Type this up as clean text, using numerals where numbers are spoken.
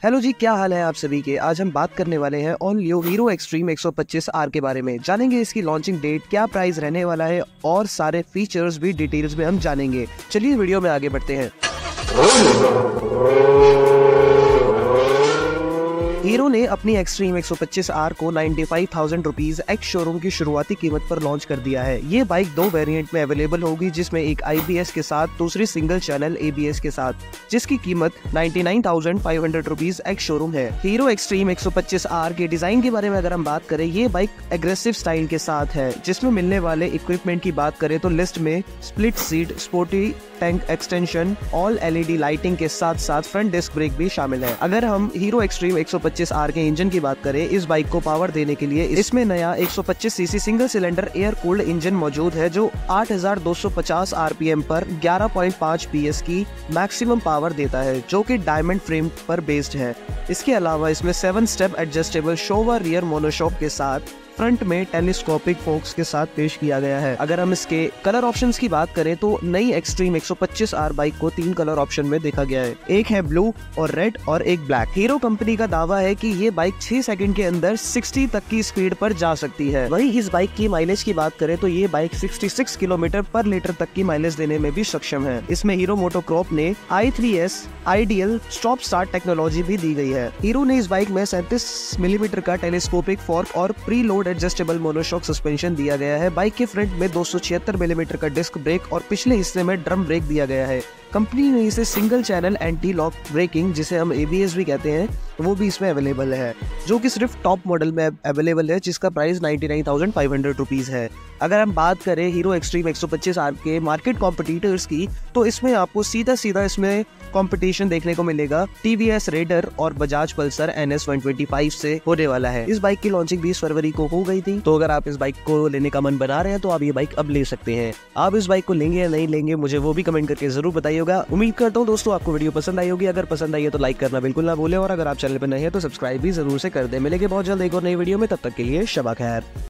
Hello जी, क्या हाल है आप सभी के। आज हम बात करने वाले हैं ऑल न्यू हीरो एक्सट्रीम 125R के बारे में। जानेंगे इसकी लॉन्चिंग डेट, क्या प्राइस रहने वाला है और सारे फीचर्स भी डिटेल्स में हम जानेंगे। चलिए वीडियो में आगे बढ़ते हैं। हीरो ने अपनी एक्सट्रीम 125R को 95,000 रुपीज एक्स शोरूम की शुरुआती कीमत पर लॉन्च कर दिया है। ये बाइक दो वेरिएंट में अवेलेबल होगी, जिसमें एक IBS के साथ, दूसरी सिंगल चैनल ABS के साथ, जिसकी कीमत 99,500 रुपीज एक्स शोरूम है। हीरो एक्सट्रीम 125R के डिजाइन के बारे में अगर हम बात करें, ये बाइक एग्रेसिव स्टाइल के साथ है। जिसमें मिलने वाले इक्विपमेंट की बात करें तो लिस्ट में split seat, sporty tank extension, all LED lighting के साथ साथ फ्रंट डिस्क ब्रेक भी शामिल है। अगर हम हीरो एक्सट्रीम 125R के इंजन की बात करें, इस बाइक को पावर देने के लिए इसमें नया 125 CC single cylinder air cooled engine मौजूद है, जो 8,250 RPM पर 11.5 PS की मैक्सिमम पावर देता है, जो कि डायमंड फ्रेम पर बेस्ड है। इसके अलावा इसमें 7 स्टेप एडजस्टेबल शोवर रियर मोनोशॉक के साथ फ्रंट में टेलीस्कोपिक फोक्स के साथ पेश किया गया है। अगर हम इसके कलर ऑप्शंस की बात करें तो नई एक्सट्रीम 125R बाइक को 3 कलर ऑप्शन में देखा गया है। एक है ब्लू और रेड और एक ब्लैक। हीरो कंपनी का दावा है कि ये बाइक 6 सेकंड के अंदर 60 तक की स्पीड पर जा सकती है। वहीं इस बाइक की माइलेज की बात करें तो ये बाइक 66 किलोमीटर पर लीटर तक की माइलेज देने में भी सक्षम है। इसमें हीरो मोटोकॉर्प ने i3S ideal stop start technology भी दी गई है। हीरो ने इस बाइक में 37 मिलीमीटर का टेलीस्कोपिक फॉर्क और preload adjustable monoshock suspension दिया गया है। बाइक के फ्रंट में 276 मिलीमीटर का डिस्क ब्रेक और पिछले हिस्से में ड्रम ब्रेक दिया गया है। कंपनी ने इसे single channel anti lock braking, जिसे हम ABS भी कहते हैं, वो भी इसमें अवेलेबल है, जो कि सिर्फ टॉप मॉडल में अवेलेबल है, जिसका प्राइस 99,500 रुपीज है। अगर हम बात करें हीरो एक्सट्रीम 125R के मार्केट कॉम्पिटिटर्स की, तो इसमें आपको सीधा इसमें कंपटीशन देखने को मिलेगा TVS रेडर और बजाज पल्सर NS 125 से होने वाला है। इस बाइक की लॉन्चिंग 20 फरवरी को हो गई थी, तो अगर आप इस बाइक को लेने का मन बना रहे हैं तो आप ये बाइक अब ले सकते हैं। आप इस बाइक को लेंगे या नहीं लेंगे, मुझे वो भी कमेंट करके जरूर बताइएगा। उम्मीद करता हूँ दोस्तों आपको वीडियो पसंद आई होगी। अगर पसंद आई है तो लाइक करना बिल्कुल ना भूलें, और अगर आप चैनल पर नए हैं तो सब्सक्राइब भी जरूर से कर दें। मिलेंगे बहुत जल्द एक और नई वीडियो में, तब तक के लिए शबा खैर।